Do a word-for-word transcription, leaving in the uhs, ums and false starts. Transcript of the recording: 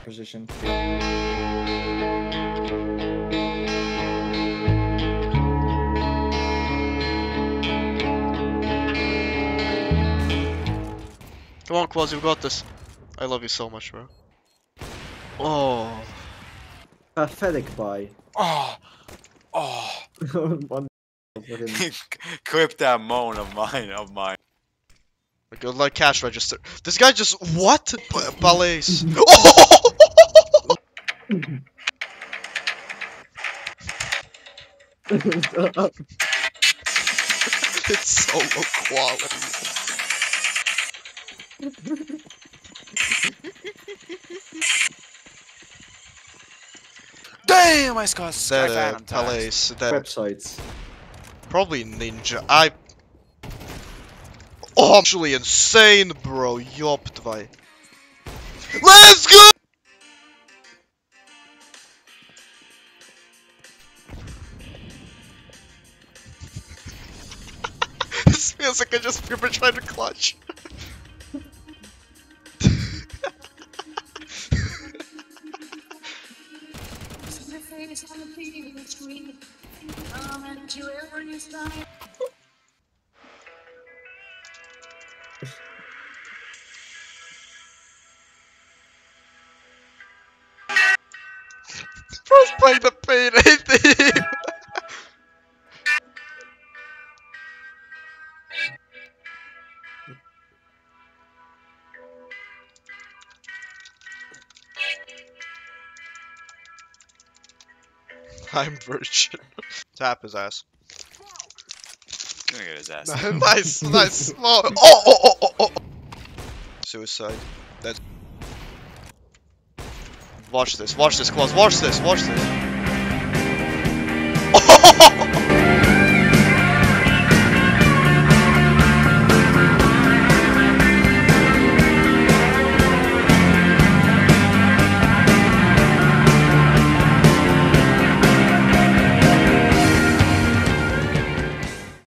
Position. Come on, Quaz, you've got this. I love you so much, bro. Oh. Pathetic buy. Oh, oh. One for him. Clip that moan of mine, of mine. Good luck, cash register. This guy just what? B ballets. Oh! It's so low quality. Damn, I got Sky That uh, Phantom tags. Palace, that Websites. probably Ninja. I. Oh, actually insane, bro. Yup, давай. Let's go! This feels like I just remember trying to clutch. Bro's playing the pain, ain't he? I'm virgin. Tap his ass. Gonna get his ass. Nice, nice. Oh, oh, oh, oh, oh, oh. Suicide. That's. Watch this, watch this, Claus, watch this, watch this. Oh!